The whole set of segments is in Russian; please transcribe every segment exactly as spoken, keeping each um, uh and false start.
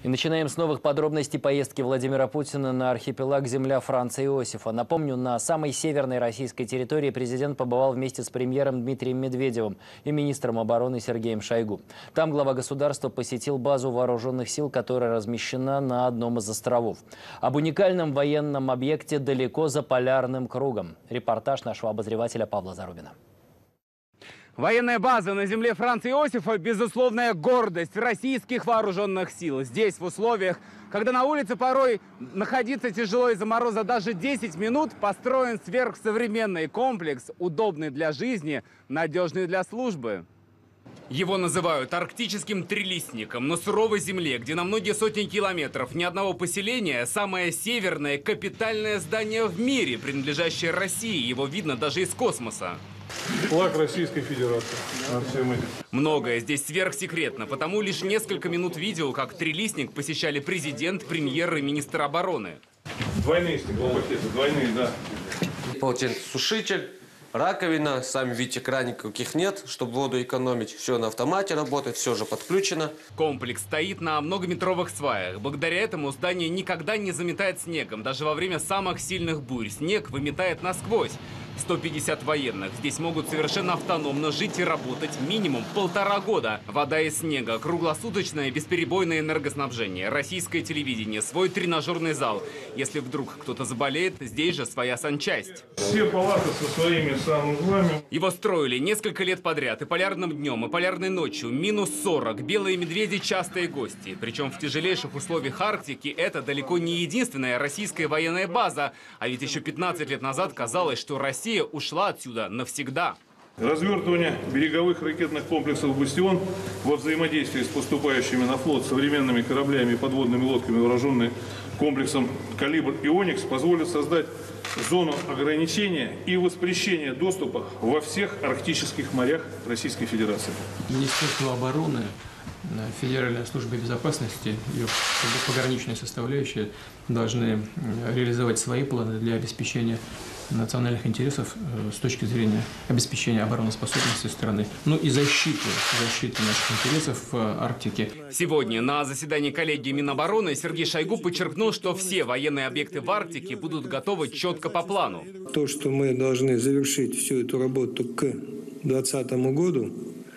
И начинаем с новых подробностей поездки Владимира Путина на архипелаг земля Франца Иосифа. Напомню, на самой северной российской территории президент побывал вместе с премьером Дмитрием Медведевым и министром обороны Сергеем Шойгу. Там глава государства посетил базу вооруженных сил, которая размещена на одном из островов. Об уникальном военном объекте далеко за полярным кругом. Репортаж нашего обозревателя Павла Зарубина. Военная база на земле Франца Иосифа – безусловная гордость российских вооруженных сил. Здесь, в условиях, когда на улице порой находиться тяжело из-за мороза даже десять минут, построен сверхсовременный комплекс, удобный для жизни, надежный для службы. Его называют арктическим трилистником. На суровой земле, где на многие сотни километров ни одного поселения, самое северное капитальное здание в мире, принадлежащее России. Его видно даже из космоса. Флаг Российской Федерации. Многое здесь сверхсекретно, потому лишь несколько минут видел, как трилистник посещали президент, премьер и министр обороны. Двойные стеклопакеты, двойные, да. Полотенцесушитель, раковина, сами видите, краников каких нет, чтобы воду экономить. Все на автомате работает, все же подключено. Комплекс стоит на многометровых сваях. Благодаря этому здание никогда не заметает снегом. Даже во время самых сильных бурь снег выметает насквозь. сто пятьдесят военных здесь могут совершенно автономно жить и работать минимум полтора года. Вода из снега, круглосуточное бесперебойное энергоснабжение, российское телевидение, свой тренажерный зал. Если вдруг кто-то заболеет, здесь же своя санчасть. Все палаты со своими санузлами. Его строили несколько лет подряд, и полярным днем, и полярной ночью. минус сорок. Белые медведи – частые гости. Причем в тяжелейших условиях Арктики это далеко не единственная российская военная база. А ведь еще пятнадцать лет назад казалось, что Россия Россия ушла отсюда навсегда. Развертывание береговых ракетных комплексов «Бастион» во взаимодействии с поступающими на флот современными кораблями и подводными лодками, вооруженными комплексом «Калибр» и «Оникс», позволит создать зону ограничения и воспрещения доступа во всех арктических морях Российской Федерации. Министерство обороны, Федеральная служба безопасности, ее пограничная составляющая должны реализовать свои планы для обеспечения национальных интересов с точки зрения обеспечения обороноспособности страны, ну и защиты, защиты наших интересов в Арктике. Сегодня на заседании коллегии Минобороны Сергей Шойгу подчеркнул, что все военные объекты в Арктике будут готовы четко по плану. То, что мы должны завершить всю эту работу к двадцатому году,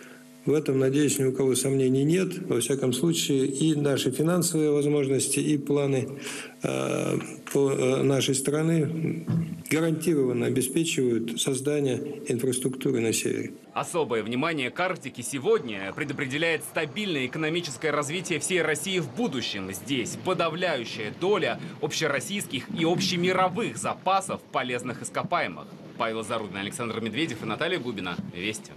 в этом, надеюсь, ни у кого сомнений нет. Во всяком случае, и наши финансовые возможности, и планы э, по э, нашей страны гарантированно обеспечивают создание инфраструктуры на севере. Особое внимание к Арктике сегодня предопределяет стабильное экономическое развитие всей России в будущем. Здесь подавляющая доля общероссийских и общемировых запасов полезных ископаемых. Павел Зарубин, Александр Медведев и Наталья Губина. Вести.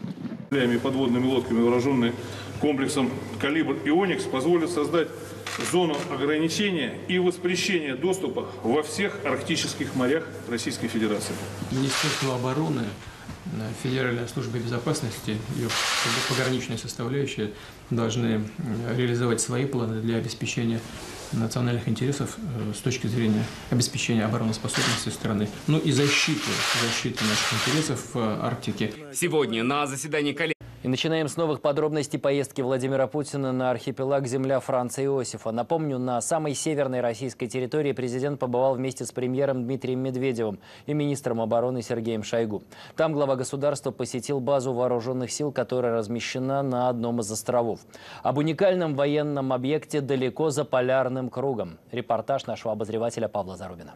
Подводными лодками, вооруженные комплексом «Калибр» и «Оникс», позволит создать зону ограничения и воспрещения доступа во всех арктических морях Российской Федерации. Министерство обороны, Федеральная служба безопасности, ее пограничная составляющая должны реализовать свои планы для обеспечения национальных интересов с точки зрения обеспечения обороноспособности страны, ну и защиты, защиты наших интересов в Арктике. Сегодня на заседании коллегии. И начинаем с новых подробностей поездки Владимира Путина на архипелаг земля Франца Иосифа. Напомню, на самой северной российской территории президент побывал вместе с премьером Дмитрием Медведевым и министром обороны Сергеем Шойгу. Там глава государства посетил базу вооруженных сил, которая размещена на одном из островов. Об уникальном военном объекте далеко за полярным кругом. Репортаж нашего обозревателя Павла Зарубина.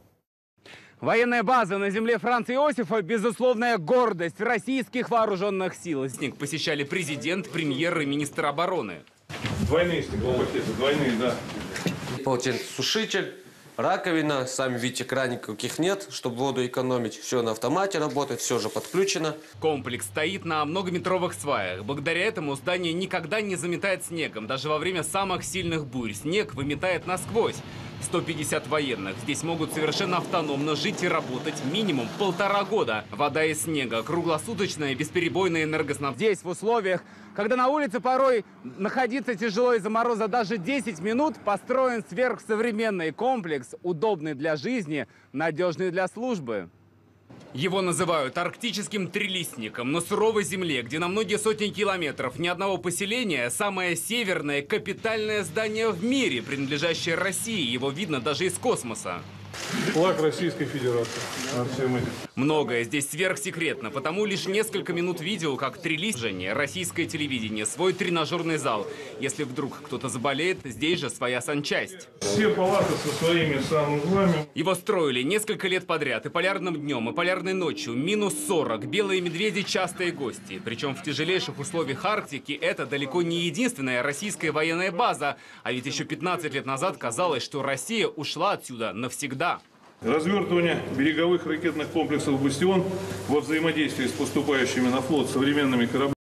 Военная база на земле Франца Иосифа – безусловная гордость российских вооруженных сил. Снег посещали президент, премьер и министр обороны. Двойные стеклопакеты, двойные, да. Полотенцесушитель, раковина, сами видите, краников каких нет, чтобы воду экономить. Все на автомате работает, все же подключено. Комплекс стоит на многометровых сваях. Благодаря этому здание никогда не заметает снегом. Даже во время самых сильных бурь снег выметает насквозь. сто пятьдесят военных здесь могут совершенно автономно жить и работать минимум полтора года. Вода из снега, круглосуточное бесперебойное энергоснабжение. Здесь, в условиях, когда на улице порой находиться тяжело из-за мороза даже десять минут, построен сверхсовременный комплекс, удобный для жизни, надежный для службы. Его называют арктическим трилистником. На суровой земле, где на многие сотни километров ни одного поселения, самое северное капитальное здание в мире, принадлежащее России. Его видно даже из космоса. Флаг Российской Федерации. Всем этим. Многое здесь сверхсекретно, потому лишь несколько минут видео, как трилистник, российское телевидение, свой тренажерный зал. Если вдруг кто-то заболеет, здесь же своя санчасть. Все палаты со своими санузлами. Его строили несколько лет подряд, и полярным днем, и полярной ночью. минус сорок. Белые медведи – частые гости. Причем в тяжелейших условиях Арктики это далеко не единственная российская военная база. А ведь еще пятнадцать лет назад казалось, что Россия ушла отсюда навсегда. Развертывание береговых ракетных комплексов «Бастион» во взаимодействии с поступающими на флот современными кораблями.